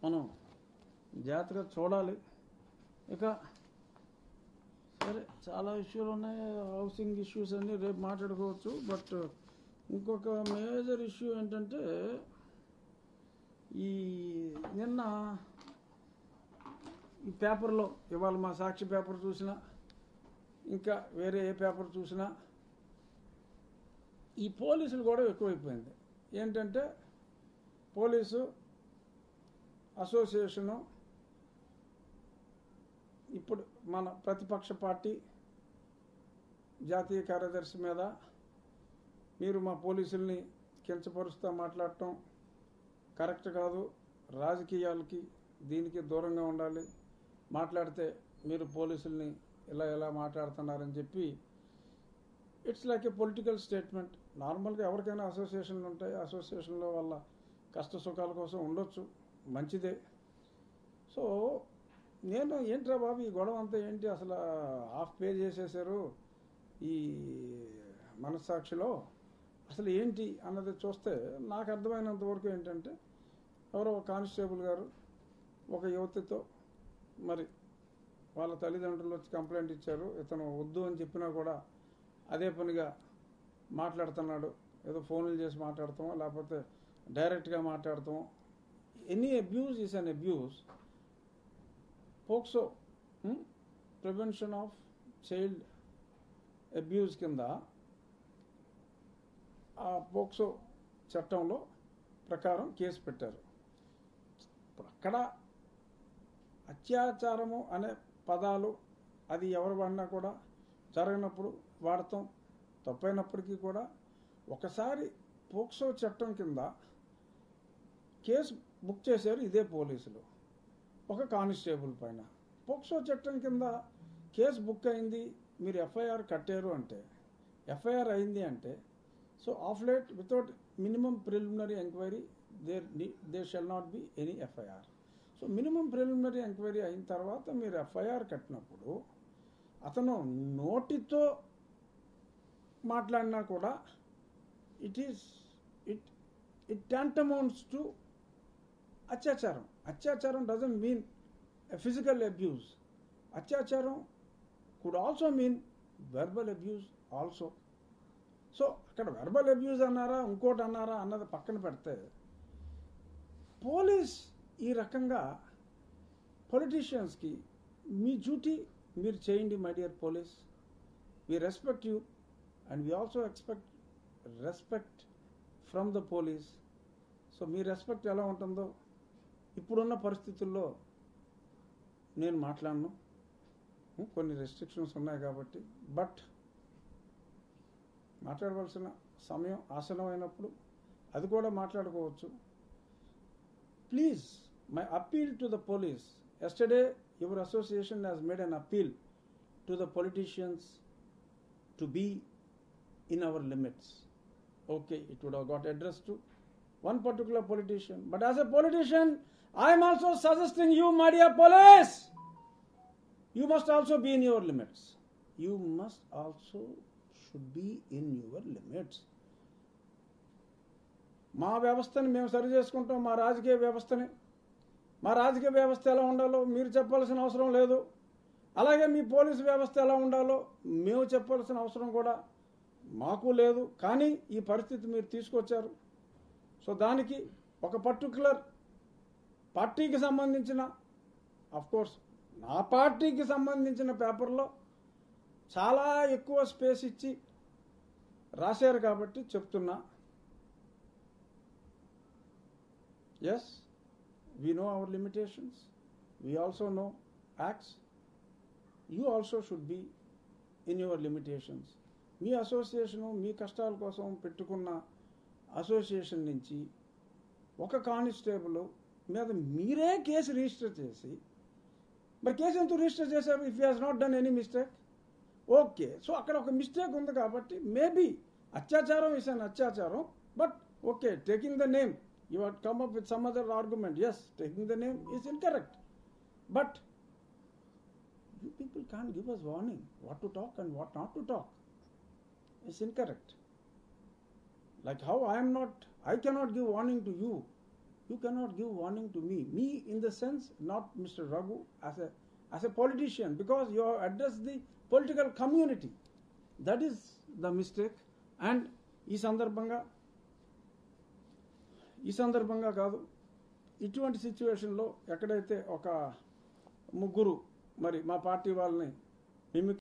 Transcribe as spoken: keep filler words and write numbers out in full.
మనం జాగ్రత్తగా చూడాలి. ఇక సరే, చాలా ఇష్యూలు ఉన్నాయి, హౌసింగ్ ఇష్యూస్ అన్నీ రేపు మాట్లాడుకోవచ్చు. బట్ ఇంకొక మేజర్ ఇష్యూ ఏంటంటే, ఈ నిన్న ఈ పేపర్లో ఇవాళ మా సాక్షి పేపర్ చూసినా, ఇంకా వేరే ఏ పేపర్ చూసినా ఈ పోలీసులు కూడా ఎక్కువైపోయింది. ఏంటంటే పోలీసు అసోసియేషను ఇప్పుడు మన ప్రతిపక్ష పార్టీ జాతీయ కార్యదర్శి మీద మీరు మా పోలీసుల్ని కించపరుస్తూ మాట్లాడటం కరెక్ట్ కాదు, రాజకీయాలకి దీనికి దూరంగా ఉండాలి, మాట్లాడితే మీరు పోలీసుల్ని ఇలా ఇలా మాట్లాడుతున్నారని చెప్పి it's like a political statement. నార్మల్గా ఎవరికైనా అసోసియేషన్లు ఉంటాయి, అసోసియేషన్లో వాళ్ళ కష్ట సుఖాల కోసం ఉండొచ్చు, మంచిదే. సో నేను ఏంట్రా బాబు ఈ గొడవ అంతా ఏంటి, అసలు హాఫ్ పే చేసేసారు ఈ మనస్సాక్షిలో, అసలు ఏంటి అన్నది చూస్తే నాకు అర్థమైనంత వరకు ఏంటంటే, ఎవరో కానిస్టేబుల్ గారు ఒక యువతితో మరి వాళ్ళ తల్లిదండ్రులు వచ్చి కంప్లైంట్ ఇచ్చారు, ఇతను వద్దు అని చెప్పినా కూడా అదే పనిగా మాట్లాడుతున్నాడు, ఏదో ఫోన్లు చేసి మాట్లాడతామో లేకపోతే డైరెక్ట్గా మాట్లాడతామో. Any abuse is an abuse. POCSO prevention of child abuse కింద ఆ పోక్సో చట్టంలో ప్రకారం కేసు పెట్టారు. ఇప్పుడు అక్కడ అత్యాచారము అనే పదాలు అది ఎవరు వాడినా కూడా జరగనప్పుడు వాడతాం, తప్పైనప్పటికీ కూడా ఒకసారి పోక్సో చట్టం కింద కేసు బుక్ చేశారు ఇదే పోలీసులు ఒక కానిస్టేబుల్ పైన. పోక్సో చట్టం కింద కేసు బుక్ అయింది, మీరు ఎఫ్ఐఆర్ కట్టారు అంటే, ఎఫ్ఐఆర్ అయింది అంటే, so of late without minimum preliminary enquiry there there shall not be any FIR. So minimum preliminary enquiry అయిన తర్వాత మీరు ఎఫ్ఐఆర్ కట్టినప్పుడు అతను నోటితో మాట్లాడినా కూడా it is it it tantamounts to అత్యాచారం. అత్యాచారం డజంట్ మీన్ ఫిజికల్ అబ్యూజ్. అత్యాచారం could also mean verbal abuse also. So అక్కడ వెర్బల్ అబ్యూజ్ అన్నారా ఇంకోటి అన్నారా అన్నది పక్కన పెడితే, పోలీస్ ఈ రకంగా పొలిటీషియన్స్కి మీ డ్యూటీ మీరు చేయండి my dear police, we respect you and we also expect respect from the police. So మీ రెస్పెక్ట్ ఎలా ఉంటుందో ఇప్పుడున్న పరిస్థితుల్లో నేను మాట్లాడను, కొన్ని రెస్ట్రిక్షన్స్ ఉన్నాయి కాబట్టి, బట్ మాట్లాడవలసిన సమయం ఆసనమైనప్పుడు అది కూడా మాట్లాడుకోవచ్చు. Please, my appeal to the police. Yesterday your association has made an appeal to the politicians to be in our limits. Okay, it would have got addressed to one particular politician. But as a politician, I am also suggesting you, my dear police, you must also be in your limits. You must also should be in your limits. మా వ్యవస్థని మేము సరి చేసుకుంటాం, మా రాజకీయ వ్యవస్థని. మా రాజకీయ వ్యవస్థ ఎలా ఉండాలో మీరు చెప్పాల్సిన అవసరం లేదు. అలాగే మీ పోలీసు వ్యవస్థ ఎలా ఉండాలో మేము చెప్పాల్సిన అవసరం కూడా మాకు లేదు. కానీ ఈ పరిస్థితి మీరు తీసుకొచ్చారు. సో దానికి ఒక పర్టికులర్ పార్టీకి సంబంధించిన, అఫ్కోర్స్ నా పార్టీకి సంబంధించిన పేపర్లో చాలా ఎక్కువ స్పేస్ ఇచ్చి రాశారు కాబట్టి చెప్తున్నా. Yes, we know our limitations, we also know acts. You also should be in your limitations. మీ అసోసియేషను మీ కష్టాల కోసం పెట్టుకున్న అసోసియేషన్ నుంచి ఒక కానిస్టేబుల్ మీద మీరే కేసు రిజిస్టర్ చేసి, మరి కేసు ఎందుకు రిజిస్టర్ చేశారు? If you has not done any mistake, okay. So అక్కడ ఒక మిస్టేక్ ఉంది కాబట్టి మేబీ అత్యాచారం ఇస్ అన్ అత్యాచారం, but okay, taking the name, you have come up with some other argument. Yes, taking the name is incorrect, but you people can't give us warning what to talk and what not to talk. Is incorrect. Like how I am not, I cannot give warning to you You cannot give warning to me. Me in the sense, not Mister Raghu as a as a politician, because you have addressed the political community. That is the mistake. And ఈ సందర్భంగా ఈ సందర్భంగా కాదు, ఇటువంటి సిచ్యువేషన్లో ఎక్కడైతే ఒక ముగ్గురు మరి మా పార్టీ వాళ్ళని మిమిక్